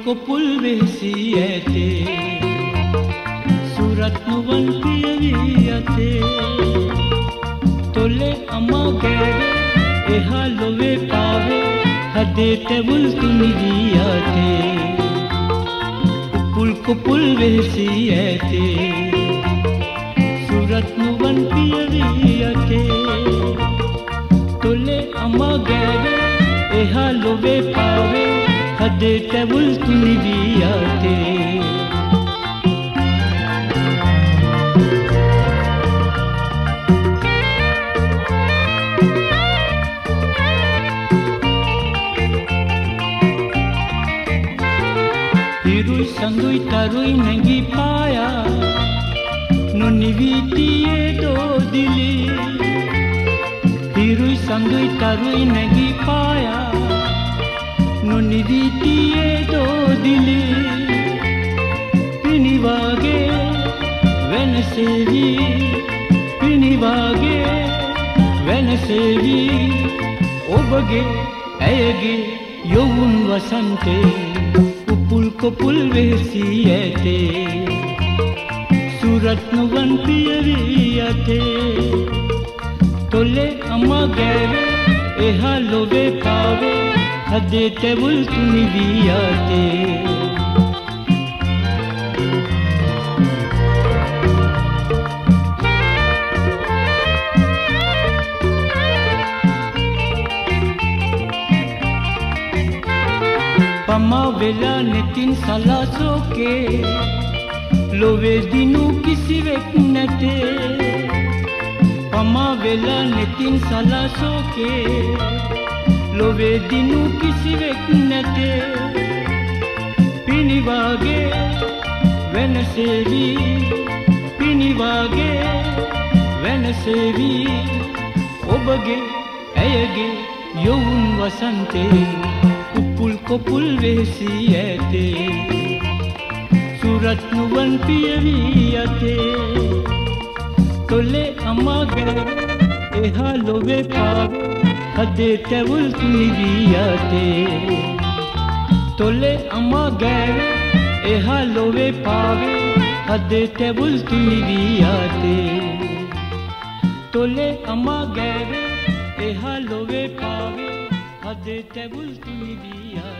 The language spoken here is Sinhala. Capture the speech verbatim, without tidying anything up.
කොපුල් වෙසී ඇතේ සුරත් නුවන් පියවී යතේ තොලේ අමා ගෑවේ එහා ලොවේ පාවේ හදේ තැවුල් තුනි වී යතේ උපුල් කොපුල් වෙසී ඇතේ සුරත් නුවන් පියවී යතේ තොලේ අමා ගෑවේ එහා ලොවේ පාවේ හදේ තැවුල් තුනි වී යතේ හිරුයි සඳුයි තරුයි නැගී පායා නොනිවිතියේ දෝදිලි හිරුයි සඳුයි තරුයි නැගී පායා නොනිවිතියේ දෝදිලි පිනිවාගේ වෙනසෙවි පිනිවාගේ වෙනසෙවි ඔබගේ ඇයගේ යොවුන් වසන්තේ උපුල් කොපුල් වෙසී ඇතේ සුරත් නුවන් පියවී යතේ තොලේ අමා ගෑවේ එහා ලොවේ පාවේ හදේ තැවුල් තුනි වී යතේ පමා වෙලා නෙතින් සලාසෝකේ ලොවේ දිනු කිසිවෙක් නැතේ පමා වෙලා නෙතින් සලාසෝකේ ලොවේ දිනු කිසිවෙක් නැතේ පිනිවාගේ වෙනසෙවි පිනිවාගේ වෙනසෙවි ඔබගේ ඇයගේ යොවුන් වසන්තේ උපුල් කොපුල් වෙසී ඇතේ සුරත් නුවන් පියවී යතේ තොලේ අමා ගෑවේ එහා ලොවේ පාවේ හදේ තැවුල් තුනි වී යතේ තොලේ අමා ගෑවේ එහා ලොවේ පාවේ හදේ තැවුල් තුනි වී යතේ තොලේ අමා ගෑවේ එහා ලොවේ පාවේ හදේ තැවුල් තුනි වී යතේ